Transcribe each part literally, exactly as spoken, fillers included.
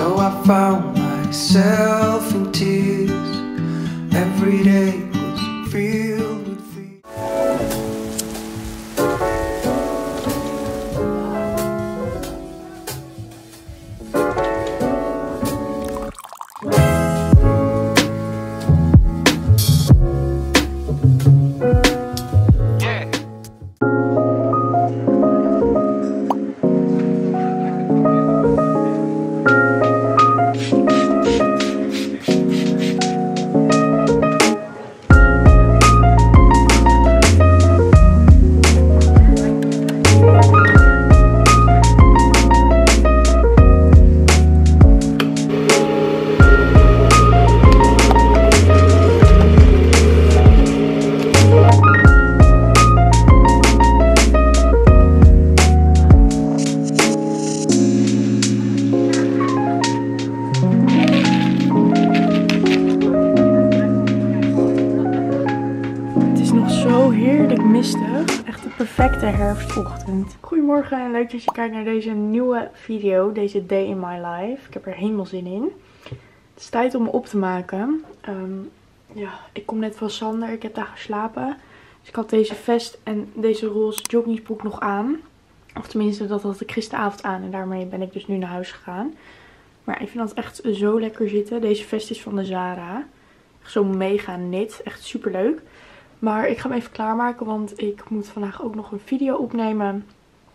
So I found myself in tears. Every day was filled with fear. Echt de perfecte herfstochtend. Goedemorgen en leuk dat je kijkt naar deze nieuwe video. Deze day in my life. Ik heb er helemaal zin in. Het is tijd om me op te maken. Um, ja, ik kom net van Sander. Ik heb daar geslapen. Dus ik had deze vest en deze roze joggingsbroek nog aan. Of tenminste, dat had ik gisteravond aan. En daarmee ben ik dus nu naar huis gegaan. Maar ik vind dat echt zo lekker zitten. Deze vest is van de Zara. Zo mega knit. Echt super leuk. Maar ik ga hem even klaarmaken, want ik moet vandaag ook nog een video opnemen.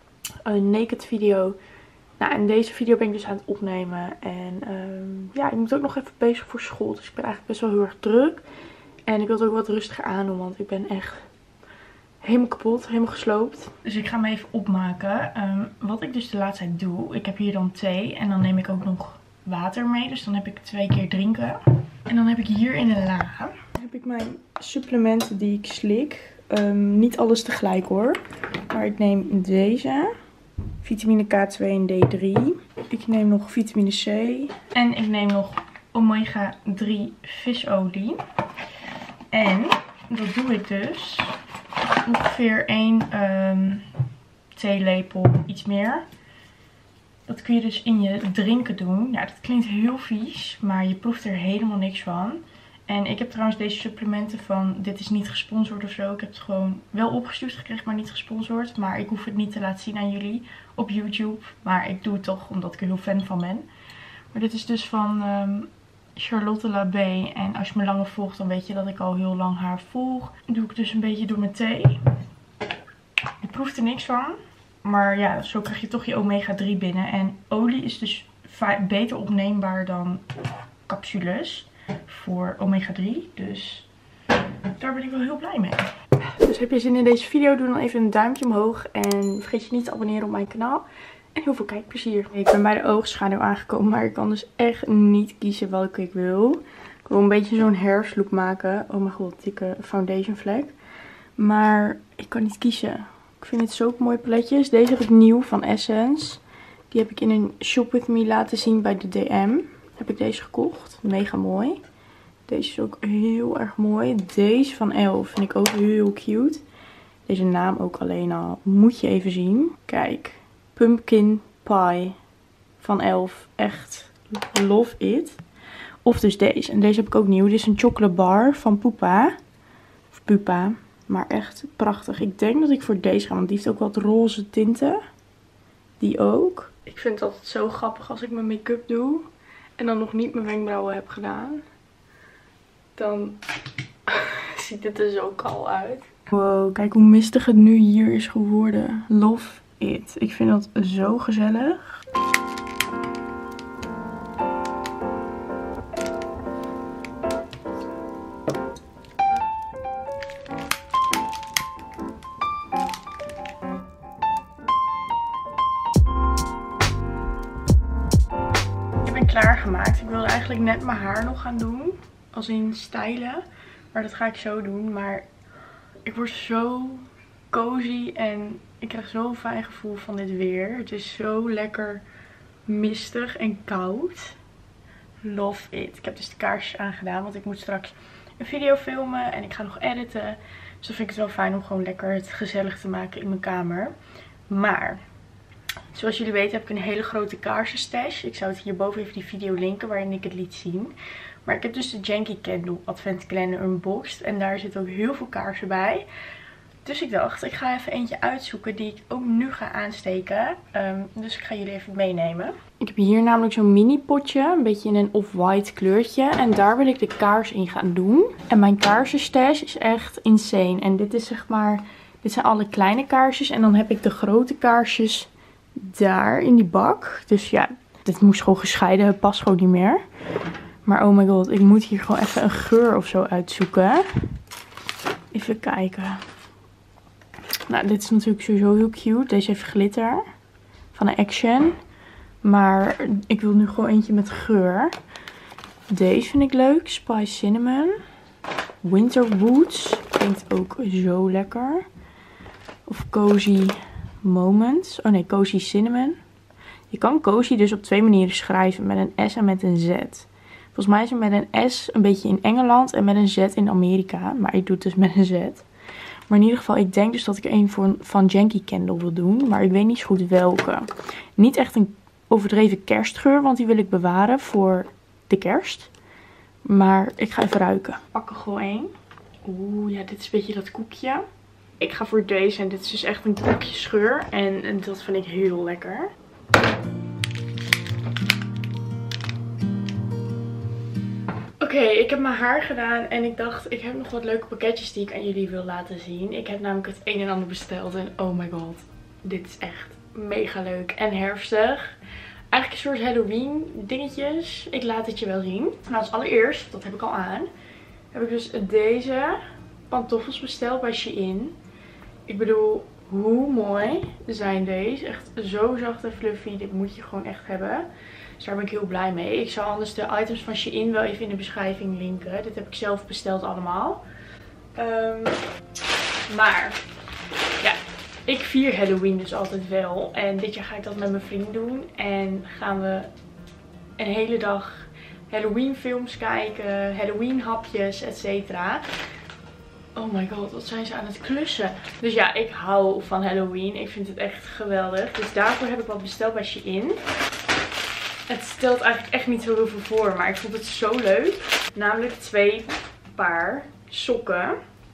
Een naked video. Nou, en deze video ben ik dus aan het opnemen. En um, ja, ik moet ook nog even bezig voor school. Dus ik ben eigenlijk best wel heel erg druk. En ik wil het ook wat rustiger aandoen, want ik ben echt helemaal kapot, helemaal gesloopt. Dus ik ga hem even opmaken. Um, wat ik dus de laatste tijd doe, ik heb hier dan thee en dan neem ik ook nog water mee. Dus dan heb ik twee keer drinken. En dan heb ik hier in een la heb ik mijn supplementen die ik slik. Um, niet alles tegelijk hoor. Maar ik neem deze. Vitamine K twee en D drie. Ik neem nog vitamine C. En ik neem nog omega drie visolie. En dat doe ik dus ongeveer één um, theelepel, iets meer. Dat kun je dus in je drinken doen. Ja, dat klinkt heel vies, maar je proeft er helemaal niks van. En ik heb trouwens deze supplementen van, dit is niet gesponsord of zo. Ik heb het gewoon wel opgestuurd gekregen, maar niet gesponsord. Maar ik hoef het niet te laten zien aan jullie op YouTube. Maar ik doe het toch, omdat ik er heel fan van ben. Maar dit is dus van um, Charlotte Labé. En als je me langer volgt, dan weet je dat ik al heel lang haar volg. Doe ik dus een beetje door mijn thee. Je proeft er niks van. Maar ja, zo krijg je toch je omega drie binnen. En olie is dus beter opneembaar dan capsules voor omega drie. Dus daar ben ik wel heel blij mee. Dus heb je zin in deze video? Doe dan even een duimpje omhoog. En vergeet je niet te abonneren op mijn kanaal. En heel veel kijkplezier. Ik ben bij de oogschaduw aangekomen. Maar ik kan dus echt niet kiezen welke ik wil. Ik wil een beetje zo'n herfstlook maken. Oh mijn god, dikke foundation vlek. Maar ik kan niet kiezen. Ik vind het zo mooie paletjes. Deze heb ik nieuw van Essence. Die heb ik in een Shop With Me laten zien bij de D M. Heb ik deze gekocht. Mega mooi. Deze is ook heel erg mooi. Deze van Elf vind ik ook heel cute. Deze naam ook alleen al. Moet je even zien. Kijk. Pumpkin Pie van Elf. Echt love it. Of dus deze. En deze heb ik ook nieuw. Dit is een chocolate bar van Pupa. Of Pupa. Maar echt prachtig. Ik denk dat ik voor deze ga. Want die heeft ook wat roze tinten. Die ook. Ik vind het altijd zo grappig als ik mijn make-up doe. En dan nog niet mijn wenkbrauwen heb gedaan. Dan ziet het er zo kal uit. Wow, kijk hoe mistig het nu hier is geworden. Love it. Ik vind dat zo gezellig. Klaargemaakt. Ik wilde eigenlijk net mijn haar nog gaan doen. Als in stylen. Maar dat ga ik zo doen. Maar ik word zo cozy. En ik krijg zo'n fijn gevoel van dit weer. Het is zo lekker mistig en koud. Love it. Ik heb dus de kaarsjes aangedaan. Want ik moet straks een video filmen. En ik ga nog editen. Dus dan vind ik het wel fijn om gewoon lekker het gezellig te maken in mijn kamer. Maar Zoals jullie weten heb ik een hele grote kaarsenstash. Ik zou het hierboven even die video linken waarin ik het liet zien. Maar ik heb dus de Yankee Candle adventkalender unboxed. En daar zitten ook heel veel kaarsen bij. Dus ik dacht, ik ga even eentje uitzoeken die ik ook nu ga aansteken. Um, dus ik ga jullie even meenemen. Ik heb hier namelijk zo'n mini potje. Een beetje in een off-white kleurtje. En daar wil ik de kaars in gaan doen. En mijn kaarsenstash is echt insane. En dit is zeg maar... Dit zijn alle kleine kaarsjes. En dan heb ik de grote kaarsjes daar in die bak. Dus ja, dit moest gewoon gescheiden. Het past gewoon niet meer. Maar oh my god, ik moet hier gewoon even een geur of zo uitzoeken. Even kijken. Nou, dit is natuurlijk sowieso heel cute. Deze heeft glitter. Van een Action. Maar ik wil nu gewoon eentje met geur. Deze vind ik leuk. Spice Cinnamon. Winter Woods. Klinkt ook zo lekker. Of Cozy Moments. Oh nee, Cozy Cinnamon. Je kan Cozy dus op twee manieren schrijven. Met een S en met een Z. Volgens mij is het met een S een beetje in Engeland en met een Z in Amerika. Maar ik doe het dus met een Z. Maar in ieder geval, ik denk dus dat ik een voor, van Yankee Candle wil doen. Maar ik weet niet zo goed welke. Niet echt een overdreven kerstgeur, want die wil ik bewaren voor de kerst. Maar ik ga even ruiken. Ik pak er gewoon één. Oeh, ja, dit is een beetje dat koekje. Ik ga voor deze en dit is dus echt een koekjesgeur. En, en dat vind ik heel lekker. Oké, okay, ik heb mijn haar gedaan en ik dacht, ik heb nog wat leuke pakketjes die ik aan jullie wil laten zien. Ik heb namelijk het een en ander besteld en oh my god, dit is echt mega leuk en herfstig. Eigenlijk een soort Halloween dingetjes. Ik laat het je wel zien. Nou, als allereerst, dat heb ik al aan, heb ik dus deze pantoffels besteld bij Shein. Ik bedoel, hoe mooi zijn deze? Echt zo zacht en fluffy, dit moet je gewoon echt hebben. Dus daar ben ik heel blij mee. Ik zal anders de items van Shein wel even in de beschrijving linken. Dit heb ik zelf besteld allemaal. Um, maar, ja, ik vier Halloween dus altijd wel. En dit jaar ga ik dat met mijn vriend doen. En gaan we een hele dag Halloween films kijken. Halloween hapjes, et cetera. Oh my god, wat zijn ze aan het klussen. Dus ja, ik hou van Halloween. Ik vind het echt geweldig. Dus daarvoor heb ik wat besteld bij Shein. Het stelt eigenlijk echt niet zo heel veel voor, maar ik vond het zo leuk. Namelijk twee paar sokken.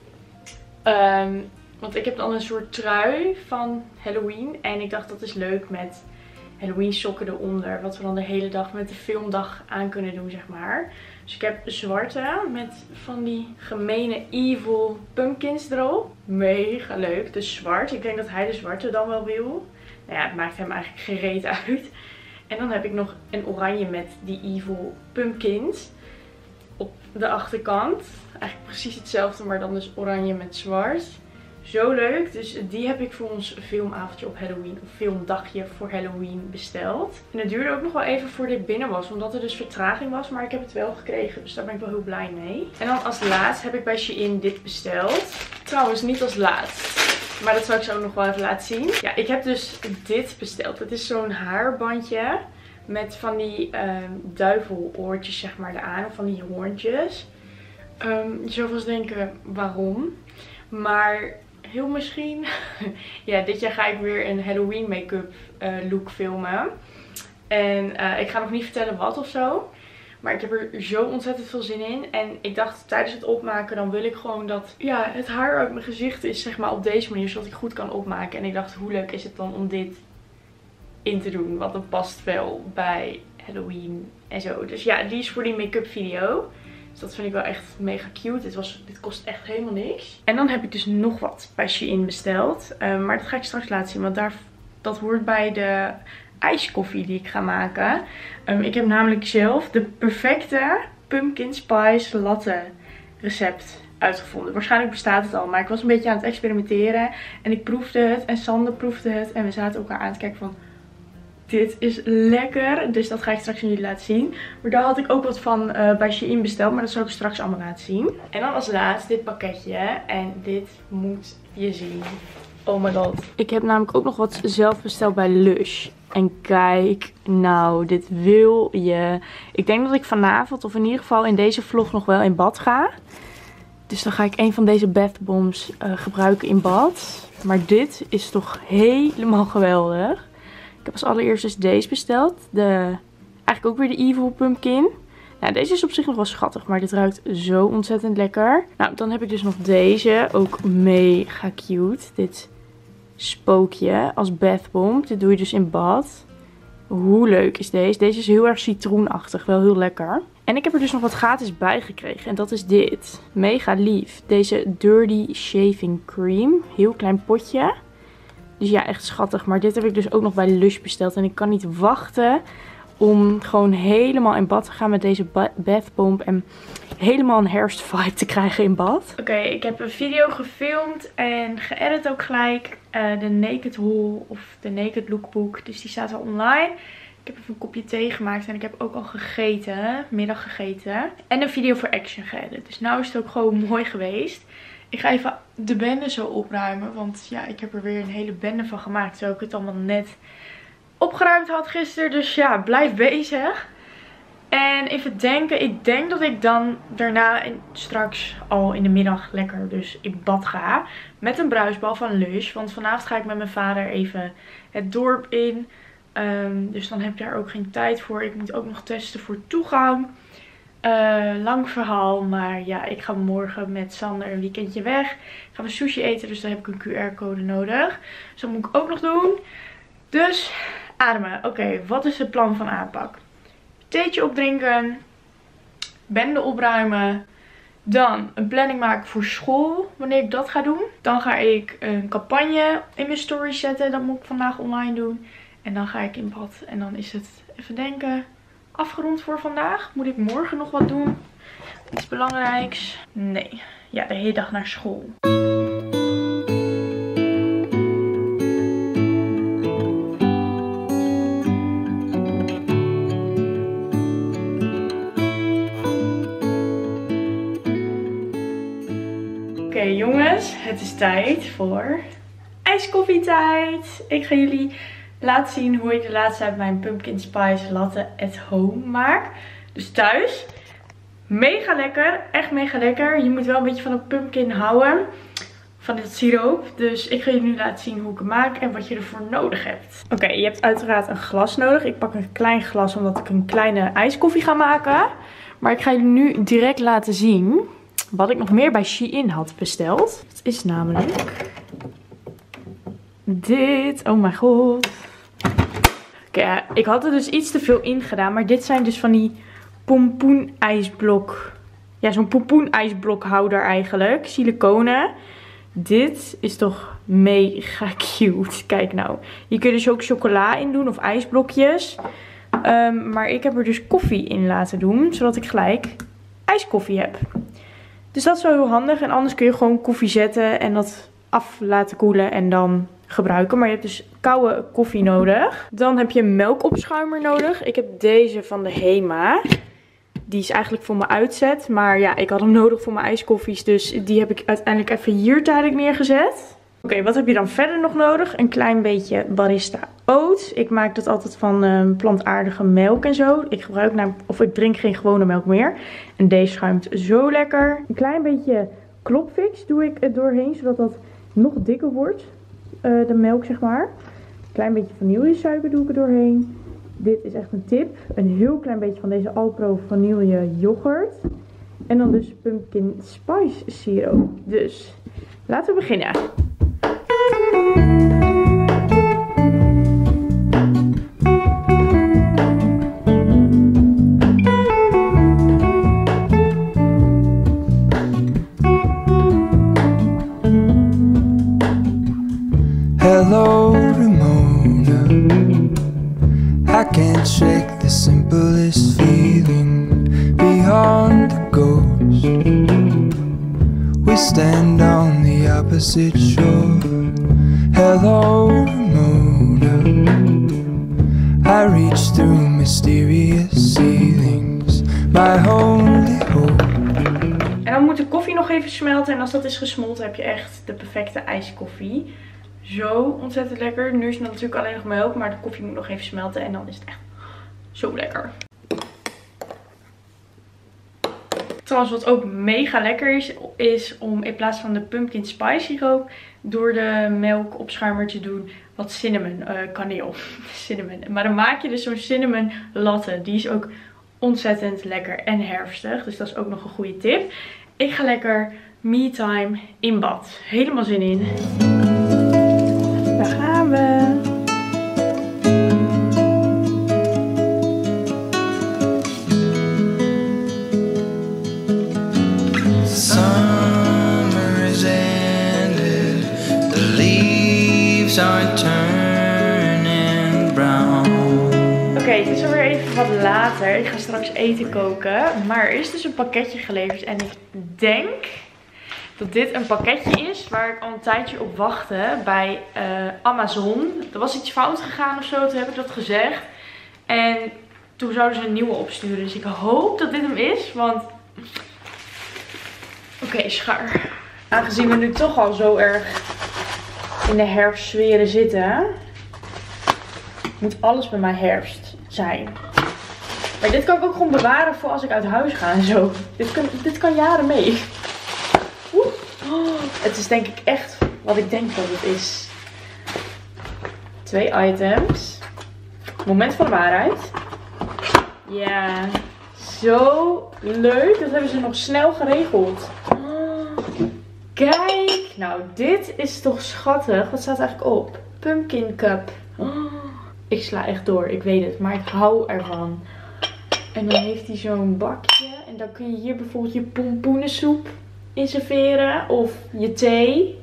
Um, want ik heb dan een soort trui van Halloween. En ik dacht dat is leuk met Halloween sokken eronder. Wat we dan de hele dag met de filmdag aan kunnen doen, zeg maar. Dus ik heb zwarte met van die gemene evil pumpkins erop. Mega leuk. Dus zwart. Ik denk dat hij de zwarte dan wel wil. Nou ja, het maakt hem eigenlijk geen reet uit. En dan heb ik nog een oranje met die evil pumpkins op de achterkant. Eigenlijk precies hetzelfde, maar dan dus oranje met zwart. Zo leuk. Dus die heb ik voor ons filmavondje op Halloween, of filmdagje voor Halloween besteld. En het duurde ook nog wel even voor dit binnen was, omdat er dus vertraging was. Maar ik heb het wel gekregen, dus daar ben ik wel heel blij mee. En dan als laatst heb ik bij Shein dit besteld. Trouwens, niet als laatst. Maar dat zal ik zo nog wel even laten zien. Ja, ik heb dus dit besteld. Het is zo'n haarbandje met van die um, duiveloortjes, zeg maar, eraan. Of van die hoorntjes. Um, je zou vast denken, waarom? Maar heel misschien... ja, dit jaar ga ik weer een Halloween make-up uh, look filmen. En uh, ik ga nog niet vertellen wat of zo. Maar ik heb er zo ontzettend veel zin in. En ik dacht tijdens het opmaken, dan wil ik gewoon dat ja, het haar uit mijn gezicht is, zeg maar, op deze manier. Zodat ik goed kan opmaken. En ik dacht, hoe leuk is het dan om dit in te doen. Want dat past wel bij Halloween en zo. Dus ja, die is voor die make-up video. Dus dat vind ik wel echt mega cute. Dit, was, dit kost echt helemaal niks. En dan heb ik dus nog wat bij Shein besteld. Um, maar dat ga ik straks laten zien. Want daar, dat hoort bij de ijskoffie die ik ga maken. Um, ik heb namelijk zelf de perfecte pumpkin spice latte recept uitgevonden. Waarschijnlijk bestaat het al. Maar ik was een beetje aan het experimenteren. En ik proefde het. En Sander proefde het. En we zaten elkaar aan te kijken van... Dit is lekker. Dus dat ga ik straks aan jullie laten zien. Maar daar had ik ook wat van uh, bij Shein besteld. Maar dat zal ik straks allemaal laten zien. En dan als laatst dit pakketje. En dit moet je zien. Oh my god. Ik heb namelijk ook nog wat zelf besteld bij Lush. En kijk, nou, dit wil je. Ik denk dat ik vanavond, of in ieder geval in deze vlog, nog wel in bad ga. Dus dan ga ik een van deze bath bombs uh, gebruiken in bad. Maar dit is toch helemaal geweldig. heb als allereerst dus deze besteld. De, eigenlijk ook weer de Evil Pumpkin. Nou, deze is op zich nog wel schattig, maar dit ruikt zo ontzettend lekker. Nou, dan heb ik dus nog deze. Ook mega cute. Dit spookje als bath bomb. Dit doe je dus in bad. Hoe leuk is deze? Deze is heel erg citroenachtig. Wel heel lekker. En ik heb er dus nog wat gratis bij gekregen. En dat is dit. Mega lief. Deze Dirty Shaving Cream. Heel klein potje. Dus ja, echt schattig. Maar dit heb ik dus ook nog bij Lush besteld. En ik kan niet wachten om gewoon helemaal in bad te gaan met deze bath bomb. En helemaal een herfstvibe te krijgen in bad. Oké, okay, ik heb een video gefilmd en geëdit ook gelijk. Uh, de Naked Haul of de Naked Lookbook. Dus die staat al online. Ik heb even een kopje thee gemaakt en ik heb ook al gegeten. Middag gegeten. En een video voor Action geëdit. Dus nou is het ook gewoon mooi geweest. Ik ga even de bende zo opruimen. Want ja, ik heb er weer een hele bende van gemaakt. Terwijl ik het allemaal net opgeruimd had gisteren. Dus ja, blijf bezig. En even denken. Ik denk dat ik dan daarna straks al in de middag lekker dus in bad ga. Met een bruisbal van Lush. Want vanavond ga ik met mijn vader even het dorp in. Um, dus dan heb ik daar ook geen tijd voor. Ik moet ook nog testen voor toegang. Uh, lang verhaal. Maar ja, ik ga morgen met Sander een weekendje weg. Gaan we sushi eten. Dus dan heb ik een Q R-code nodig. Dus dat moet ik ook nog doen. Dus ademen. Oké, okay, wat is het plan van aanpak? Theetje opdrinken. Bende opruimen. Dan een planning maken voor school. Wanneer ik dat ga doen. Dan ga ik een campagne in mijn story zetten. Dat moet ik vandaag online doen. En dan ga ik in bad. En dan is het, even denken, afgerond voor vandaag. Moet ik morgen nog wat doen? Iets belangrijks? Nee. Ja, de hele dag naar school. Oké okay, jongens, het is tijd voor ijskoffietijd. Ik ga jullie laten zien hoe ik de laatste tijd mijn pumpkin spice latte at home maak. Dus thuis. Mega lekker. Echt mega lekker. Je moet wel een beetje van een pumpkin houden. Van dit siroop. Dus ik ga jullie nu laten zien hoe ik het maak en wat je ervoor nodig hebt. Oké, okay, je hebt uiteraard een glas nodig. Ik pak een klein glas omdat ik een kleine ijskoffie ga maken. Maar ik ga jullie nu direct laten zien wat ik nog meer bij Shein had besteld. Dat is namelijk dit. Oh mijn god. Oké, okay, ik had er dus iets te veel in gedaan. Maar dit zijn dus van die pompoen ijsblok. Ja, zo'n pompoen ijsblokhouder eigenlijk. Siliconen. Dit is toch mega cute. Kijk nou. Hier kun je dus ook chocola in doen of ijsblokjes. Um, maar ik heb er dus koffie in laten doen. Zodat ik gelijk ijskoffie heb. Dus dat is wel heel handig. En anders kun je gewoon koffie zetten en dat af laten koelen en dan gebruiken. Maar je hebt dus koude koffie nodig. Dan heb je een melkopschuimer nodig. Ik heb deze van de Hema. Die is eigenlijk voor mijn uitzet. Maar ja, ik had hem nodig voor mijn ijskoffies. Dus die heb ik uiteindelijk even hier tijdelijk neergezet. Oké, okay, wat heb je dan verder nog nodig? Een klein beetje barista oat. Ik maak dat altijd van um, plantaardige melk en zo. Ik gebruik namelijk, of ik drink geen gewone melk meer. En deze schuimt zo lekker. Een klein beetje klopfix doe ik er doorheen, zodat dat nog dikker wordt. Uh, de melk, zeg maar. Een klein beetje vanillesuiker doe ik er doorheen. Dit is echt een tip. Een heel klein beetje van deze Alpro vanille yoghurt. En dan dus pumpkin spice siroop. Dus laten we beginnen. Hello, Ramona. I can't shake the simplest feeling beyond the ghost. We stand on the opposite shore. Hello, Ramona. I reach through mysterious ceilings. My only hope. En dan moet de koffie nog even smelten. En als dat is gesmolten heb je echt de perfecte ijskoffie. Zo ontzettend lekker. Nu is het natuurlijk alleen nog melk, maar de koffie moet nog even smelten en dan is het echt zo lekker. Trouwens, wat ook mega lekker is, is om in plaats van de pumpkin spice siroop door de melk opschuimer te doen wat cinnamon, uh, kaneel, cinnamon. Maar dan maak je dus zo'n cinnamon latte. Die is ook ontzettend lekker en herfstig. Dus dat is ook nog een goede tip. Ik ga lekker me time in bad. Helemaal zin in. Daar gaan we. Summer is ended, the leaves are turning brown. Oké, okay, het is alweer even wat later. Ik ga straks eten koken. Maar er is dus een pakketje geleverd. En ik denk dat dit een pakketje is waar ik al een tijdje op wachtte bij uh, Amazon. Er was iets fout gegaan of zo, toen heb ik dat gezegd. En toen zouden ze een nieuwe opsturen. Dus ik hoop dat dit hem is, want... Oké, okay, schaar. Aangezien we nu toch al zo erg in de herfstsferen zitten, moet alles bij mij herfst zijn. Maar dit kan ik ook gewoon bewaren voor als ik uit huis ga en zo. Dit kan, dit kan jaren mee. Oeh. Oh, het is denk ik echt wat ik denk dat het is. Twee items. Moment van de waarheid. Ja, zo leuk. Dat hebben ze nog snel geregeld. Oh, kijk. Nou, dit is toch schattig. Wat staat er eigenlijk op? Pumpkin cup. Oh, ik sla echt door. Ik weet het. Maar ik hou ervan. En dan heeft hij zo'n bakje. En dan kun je hier bijvoorbeeld je pompoenensoep in serveren. Of je thee.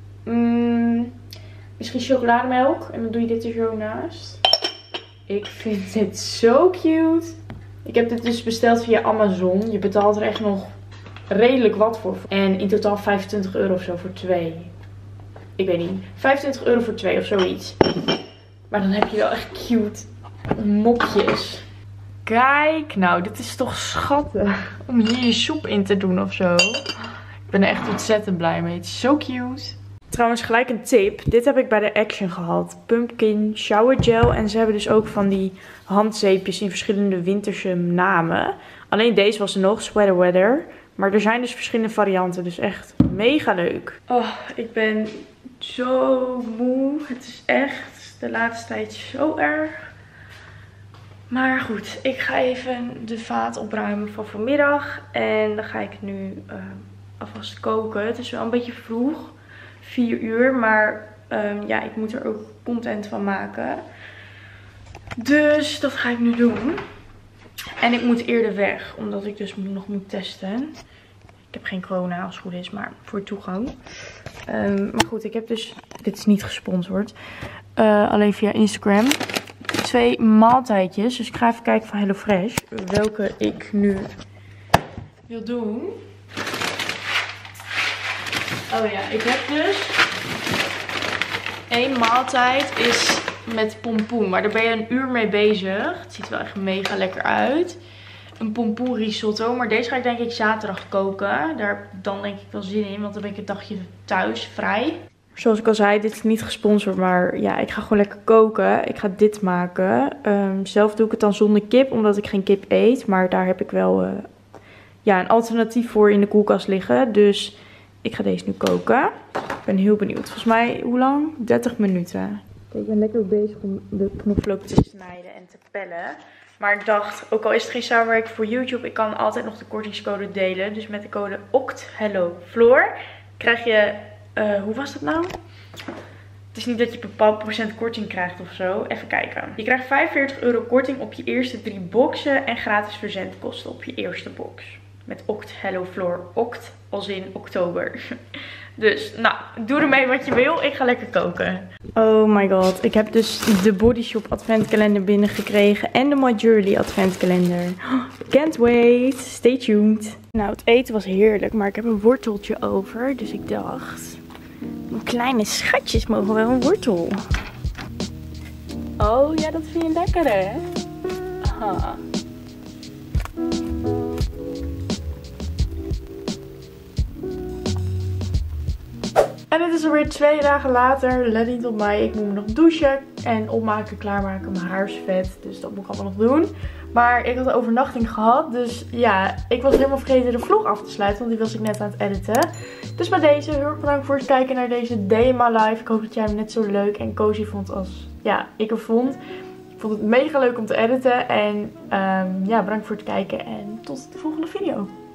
Mm, misschien chocolademelk. En dan doe je dit er zo naast. Ik vind dit zo cute. Ik heb dit dus besteld via Amazon. Je betaalt er echt nog redelijk wat voor. En in totaal vijfentwintig euro of zo voor twee. Ik weet niet. vijfentwintig euro voor twee of zoiets. Maar dan heb je wel echt cute mopjes. Kijk, nou, dit is toch schattig. Om hier je soep in te doen of zo. Ik ben er echt ontzettend blij mee. Het is zo cute. Trouwens, gelijk een tip. Dit heb ik bij de Action gehad. Pumpkin shower gel. En ze hebben dus ook van die handzeepjes in verschillende winterse namen. Alleen deze was er nog, Sweater Weather. Maar er zijn dus verschillende varianten. Dus echt mega leuk. Oh, ik ben zo moe. Het is echt de laatste tijd zo erg. Maar goed, ik ga even de vaat opruimen voor vanmiddag. En dan ga ik nu uh, alvast koken. Het is wel een beetje vroeg. vier uur. Maar um, ja, ik moet er ook content van maken. Dus dat ga ik nu doen. En ik moet eerder weg. Omdat ik dus nog moet testen. Ik heb geen corona als het goed is. Maar voor toegang. Um, maar goed, ik heb dus... Dit is niet gesponsord. Uh, alleen via Instagram. Twee maaltijdjes. Dus ik ga even kijken van HelloFresh. Welke ik nu wil doen. Oh ja, ik heb dus... één maaltijd is met pompoen. Maar daar ben je een uur mee bezig. Het ziet er wel echt mega lekker uit. Een pompoen risotto. Maar deze ga ik denk ik zaterdag koken. Daar heb ik dan denk ik wel zin in. Want dan ben ik het dagje thuis vrij. Zoals ik al zei, dit is niet gesponsord. Maar ja, ik ga gewoon lekker koken. Ik ga dit maken. Um, zelf doe ik het dan zonder kip. Omdat ik geen kip eet. Maar daar heb ik wel uh, ja, een alternatief voor in de koelkast liggen. Dus ik ga deze nu koken. Ik ben heel benieuwd. Volgens mij, hoe lang? dertig minuten. Kijk, ik ben lekker bezig om de knoflook te snijden en te pellen. Maar ik dacht, ook al is het geen samenwerking voor YouTube, ik kan altijd nog de kortingscode delen. Dus met de code O C T HelloFloor krijg je, uh, hoe was dat nou? Het is niet dat je een bepaald procent korting krijgt of zo. Even kijken. Je krijgt vijfenveertig euro korting op je eerste drie boxen en gratis verzendkosten op je eerste box. Met O C T HelloFloor. O C T als in oktober. Dus, nou, doe ermee wat je wil. Ik ga lekker koken. Oh my god. Ik heb dus de Body Shop adventkalender binnengekregen. En de My Jewelry adventkalender. Can't wait. Stay tuned. Nou, het eten was heerlijk. Maar ik heb een worteltje over. Dus ik dacht... Mijn kleine schatjes mogen wel een wortel. Oh ja, dat vind je lekker hè? Aha. En het is alweer twee dagen later. Let niet op mij. Ik moet me nog douchen en opmaken, klaarmaken. Mijn haar is vet, dus dat moet ik allemaal nog doen. Maar ik had een overnachting gehad. Dus ja, ik was helemaal vergeten de vlog af te sluiten. Want die was ik net aan het editen. Dus bij deze, heel erg bedankt voor het kijken naar deze Day in My Life. Ik hoop dat jij hem net zo leuk en cozy vond als ja, ik hem vond. Ik vond het mega leuk om te editen. En um, ja, bedankt voor het kijken. En tot de volgende video.